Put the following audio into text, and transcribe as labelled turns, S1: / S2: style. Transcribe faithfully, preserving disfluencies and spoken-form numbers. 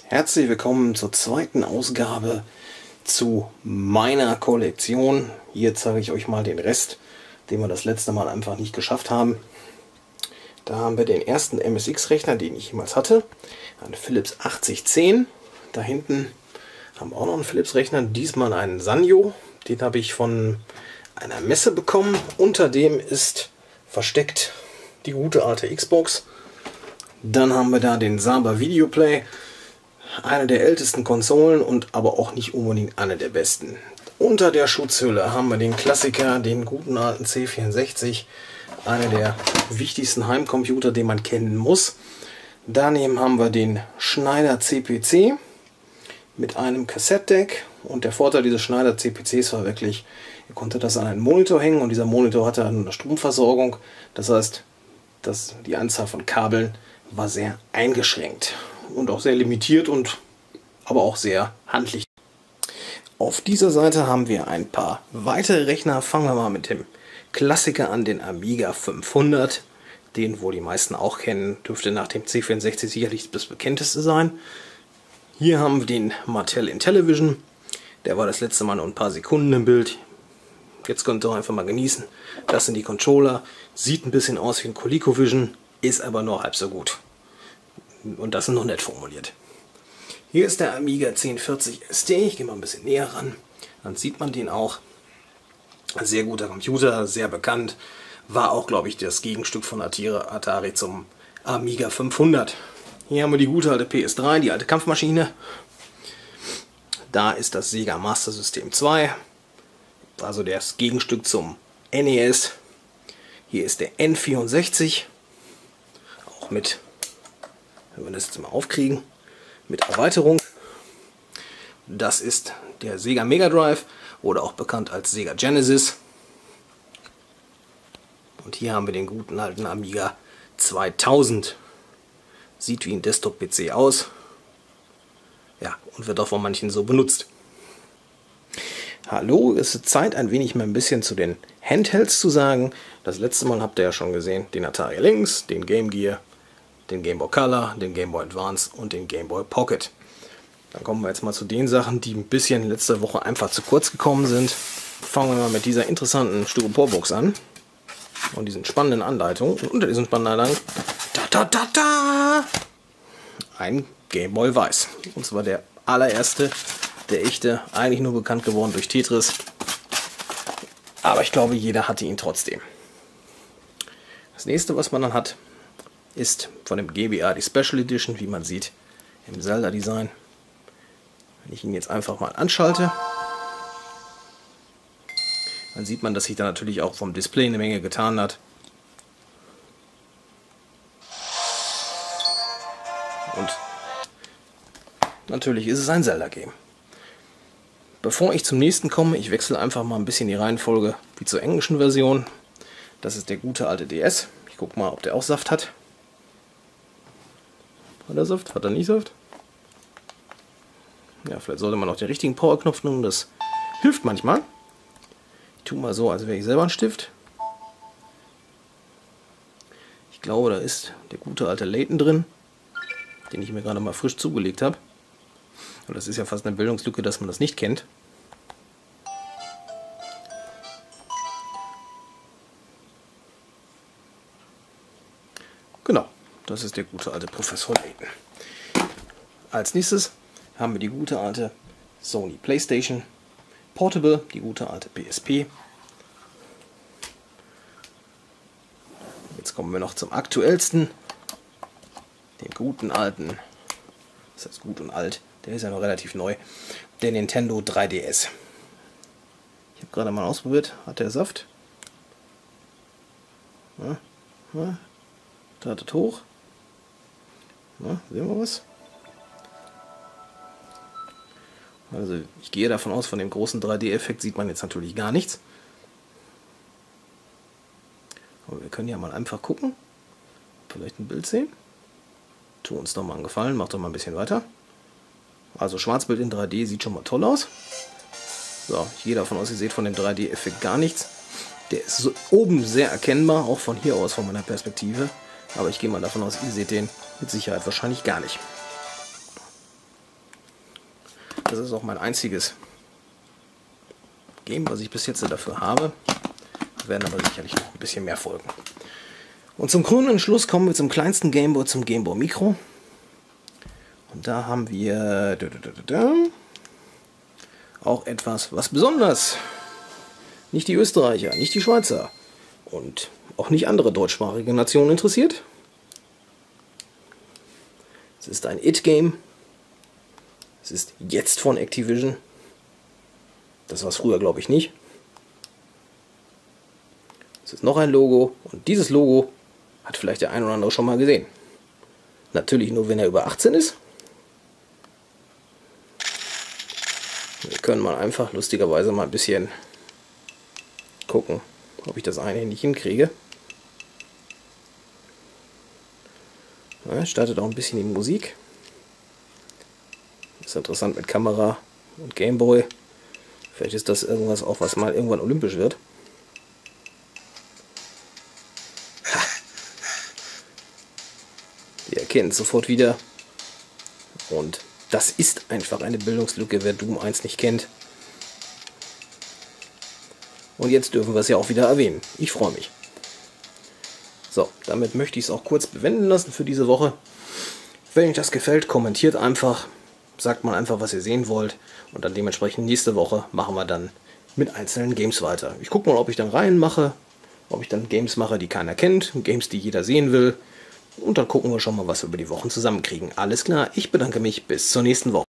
S1: Herzlich willkommen zur zweiten Ausgabe zu meiner Kollektion. Hier zeige ich euch mal den Rest, den wir das letzte Mal einfach nicht geschafft haben. Da haben wir den ersten M S X-Rechner, den ich jemals hatte, einen Philips achtzig zehn. Da hinten haben wir auch noch einen Philips-Rechner, diesmal einen Sanyo. Den habe ich von einer Messe bekommen. Unter dem ist versteckt die gute alte Xbox. Dann haben wir da den Saba Videoplay, eine der ältesten Konsolen und aber auch nicht unbedingt eine der besten. Unter der Schutzhülle haben wir den Klassiker, den guten alten C vierundsechzig, einer der wichtigsten Heimcomputer, den man kennen muss. Daneben haben wir den Schneider C P C mit einem Kassettdeck, und der Vorteil dieses Schneider C P Cs war wirklich, ihr konntet das an einen Monitor hängen und dieser Monitor hatte eine Stromversorgung. Das heißt, dass die Anzahl von Kabeln war sehr eingeschränkt und auch sehr limitiert und aber auch sehr handlich. Auf dieser Seite haben wir ein paar weitere Rechner. Fangen wir mal mit dem Klassiker an, den Amiga fünfhundert. Den wohl die meisten auch kennen, dürfte nach dem C vierundsechzig sicherlich das bekannteste sein. Hier haben wir den Mattel Intellivision. Der war das letzte Mal nur ein paar Sekunden im Bild. Jetzt könnt ihr auch einfach mal genießen. Das sind die Controller. Sieht ein bisschen aus wie ein ColecoVision, ist aber nur halb so gut. Und das ist noch nett formuliert. Hier ist der Amiga zehn vierzig S T. Ich gehe mal ein bisschen näher ran. Dann sieht man den auch. Ein sehr guter Computer, sehr bekannt. War auch, glaube ich, das Gegenstück von Atari zum Amiga fünfhundert. Hier haben wir die gute alte P S drei, die alte Kampfmaschine. Da ist das Sega Master System zwei, also das Gegenstück zum N E S. Hier ist der N vierundsechzig, auch mit, wenn wir das jetzt mal aufkriegen, mit Erweiterung. Das ist der Sega Mega Drive oder auch bekannt als Sega Genesis. Und hier haben wir den guten alten Amiga zweitausend. Sieht wie ein Desktop-P C aus. Ja, und wird auch von manchen so benutzt. Hallo, es ist Zeit, ein wenig mal ein bisschen zu den Handhelds zu sagen. Das letzte Mal habt ihr ja schon gesehen, den Atari Lynx, den Game Gear, den Game Boy Color, den Game Boy Advance und den Game Boy Pocket. Dann kommen wir jetzt mal zu den Sachen, die ein bisschen letzte Woche einfach zu kurz gekommen sind. Fangen wir mal mit dieser interessanten Styroporbox an. Und diesen spannenden Anleitungen. Und unter diesen spannenden Anleitungen da, da, da, da, ein Game Boy Weiß. Und zwar der allererste, der echte, eigentlich nur bekannt geworden durch Tetris. Aber ich glaube, jeder hatte ihn trotzdem. Das nächste, was man dann hat, ist von dem G B A die Special Edition, wie man sieht, im Zelda-Design. Wenn ich ihn jetzt einfach mal anschalte, dann sieht man, dass sich da natürlich auch vom Display eine Menge getan hat. Und natürlich ist es ein Zelda-Game. Bevor ich zum nächsten komme, ich wechsle einfach mal ein bisschen die Reihenfolge wie zur englischen Version. Das ist der gute alte D S. Ich gucke mal, ob der auch Saft hat. Hat er Saft? Hat er nicht Saft? Ja, vielleicht sollte man auch den richtigen Power-Knopf nehmen. Das hilft manchmal. Ich tue mal so, als wäre ich selber ein Stift. Ich glaube, da ist der gute alte Layton drin, den ich mir gerade mal frisch zugelegt habe. Und das ist ja fast eine Bildungslücke, dass man das nicht kennt. Genau, das ist der gute alte Professor Layton. Als nächstes haben wir die gute alte Sony PlayStation Portable, die gute alte P S P. Jetzt kommen wir noch zum aktuellsten, dem guten alten, das heißt gut und alt, der ist ja noch relativ neu, der Nintendo drei D S. Ich habe gerade mal ausprobiert, hat der Saft? Ja, ja, startet hoch. Ja, sehen wir was? Also ich gehe davon aus, von dem großen drei D-Effekt sieht man jetzt natürlich gar nichts. Aber wir können ja mal einfach gucken. Vielleicht ein Bild sehen. Tu uns doch mal einen Gefallen, mach doch mal ein bisschen weiter. Also Schwarzbild in drei D sieht schon mal toll aus. So, ich gehe davon aus, ihr seht von dem drei D-Effekt gar nichts. Der ist so oben sehr erkennbar, auch von hier aus, von meiner Perspektive. Aber ich gehe mal davon aus, ihr seht den mit Sicherheit wahrscheinlich gar nicht. Das ist auch mein einziges Game, was ich bis jetzt dafür habe. Da werden aber sicherlich noch ein bisschen mehr folgen. Und zum krönenden Schluss kommen wir zum kleinsten Gameboy, zum Gameboy Micro. Und da haben wir da, da, da, da, auch etwas, was besonders nicht die Österreicher, nicht die Schweizer und auch nicht andere deutschsprachige Nationen interessiert. Es ist ein It-Game. Es ist jetzt von Activision. Das war es früher, glaube ich, nicht. Es ist noch ein Logo und dieses Logo hat vielleicht der ein oder andere schon mal gesehen. Natürlich nur, wenn er über achtzehn ist. Wir können mal einfach lustigerweise mal ein bisschen gucken, ob ich das eine nicht hinkriege. Ja, startet auch ein bisschen die Musik. Ist interessant mit Kamera und Gameboy. Vielleicht ist das irgendwas auch, was mal irgendwann olympisch wird. Ha. Wir erkennen es sofort wieder. Und das ist einfach eine Bildungslücke, wer Doom eins nicht kennt. Und jetzt dürfen wir es ja auch wieder erwähnen. Ich freue mich. So, damit möchte ich es auch kurz bewenden lassen für diese Woche. Wenn euch das gefällt, kommentiert einfach. Sagt mal einfach, was ihr sehen wollt. Und dann dementsprechend nächste Woche machen wir dann mit einzelnen Games weiter. Ich gucke mal, ob ich dann Reihen mache. Ob ich dann Games mache, die keiner kennt. Games, die jeder sehen will. Und dann gucken wir schon mal, was wir über die Wochen zusammenkriegen. Alles klar, ich bedanke mich. Bis zur nächsten Woche.